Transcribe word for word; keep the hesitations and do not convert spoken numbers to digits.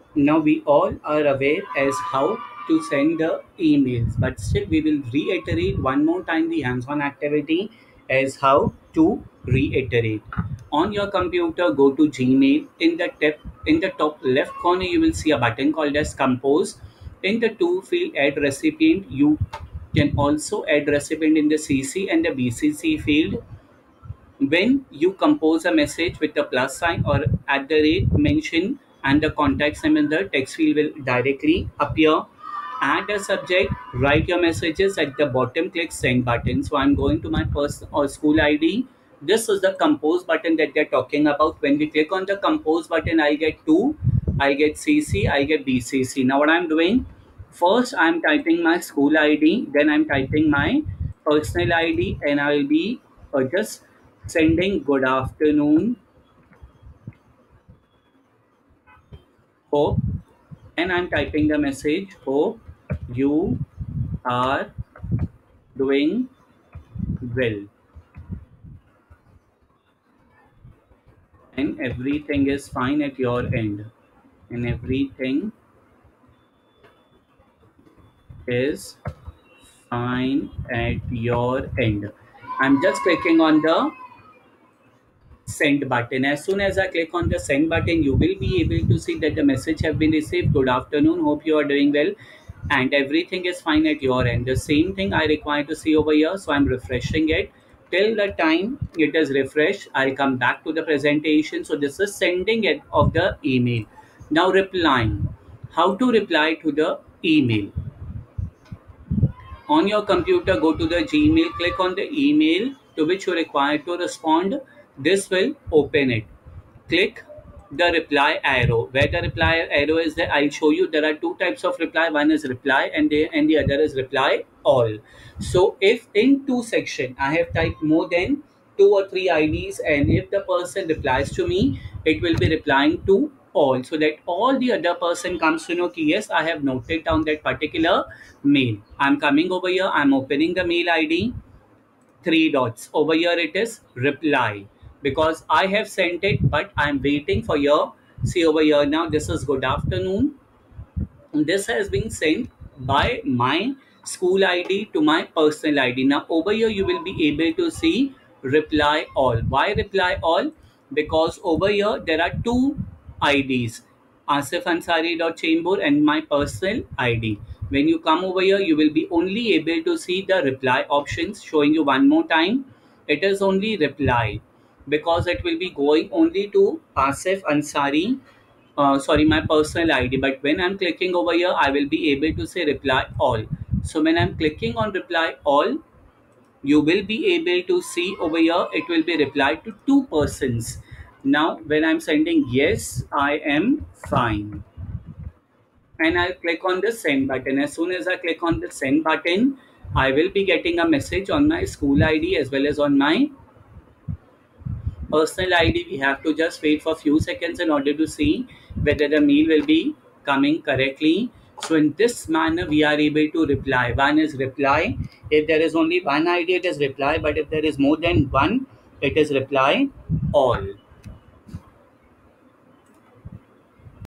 Now we all are aware as how to send the emails, but still we will reiterate one more time the hands-on activity as how to reiterate. On your computer, go to Gmail. In the tip, in the top left corner, you will see a button called as Compose. In the to field add recipient, you can also add recipient in the C C and the B C C field. When you compose a message with a plus sign or at the rate mention and the contact name in the text field will directly appear. Add a subject, write your messages at the bottom, click send button. So I'm going to my first or school I D. This is the compose button that they're talking about. When we click on the compose button, I get two, I get C C, I get B C C. Now what I'm doing, first I'm typing my school I D, then I'm typing my personal I D, and I will be uh, just sending good afternoon, hope, and I'm typing the message, hope you are doing well and everything is fine at your end. And everything is fine at your end. I'm just clicking on the send button. As soon as I click on the send button, you will be able to see that the message have been received. Good afternoon, hope you are doing well and everything is fine at your end. The same thing I require to see over here, so I'm refreshing it. Till the time it is refreshed, I'll come back to the presentation. So this is sending it of the email. Now replying. How to reply to the email? On your computer, go to the Gmail, click on the email to which you require to respond. This will open it. Click the reply arrow. Where the reply arrow is there, I'll show you there are two types of reply. One is reply and the, and the other is reply all. So if in two section I have typed more than two or three I Ds, and if the person replies to me, it will be replying to all, so that all the other person comes to know ki, yes, I have noted down that particular mail. I'm coming over here, I'm opening the mail I D, three dots over here, it is reply, because I have sent it but I'm waiting for your, see over here, now this is good afternoon. This has been sent by my school I D to my personal I D. Now over here you will be able to see reply all. Why reply all? Because over here there are two I Ds, Asif Ansari Chambur and my personal I D. When you come over here, you will be only able to see the reply options. Showing you one more time, it is only reply, because it will be going only to Asif Ansari, uh, sorry, my personal I D. But when I'm clicking over here, I will be able to say reply all. So when I'm clicking on reply all, you will be able to see over here, it will be replied to two persons. Now when I'm sending yes, I am fine, and I'll click on the send button. As soon as I click on the send button, I will be getting a message on my school I D as well as on my personal I D. We have to just wait for a few seconds in order to see whether the mail will be coming correctly. So in this manner, we are able to reply. One is reply. If there is only one I D, it is reply. But if there is more than one, it is reply all.